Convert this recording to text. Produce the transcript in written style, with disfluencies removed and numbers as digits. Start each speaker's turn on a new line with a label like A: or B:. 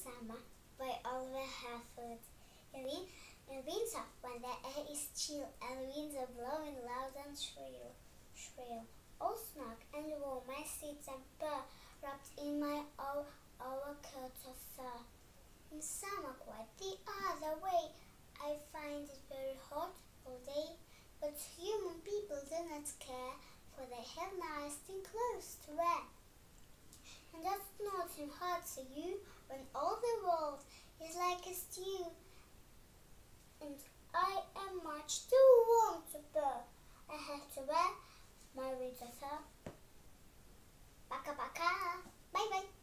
A: Summer by Oliver Herford. In winter, when the air is chill and winds are blowing loud and shrill, all snug and warm, I sit and purr, wrapped in my old overcoat of fur. In summer, quite the other way, I find it very hot all day, but human people do not care, for they have nice thin clothes to wear. And does it not seem hard to you when all the world is like a stew, and I am much too warm to purr? I have to wear my winter fur. Пока-пока. Bye-bye.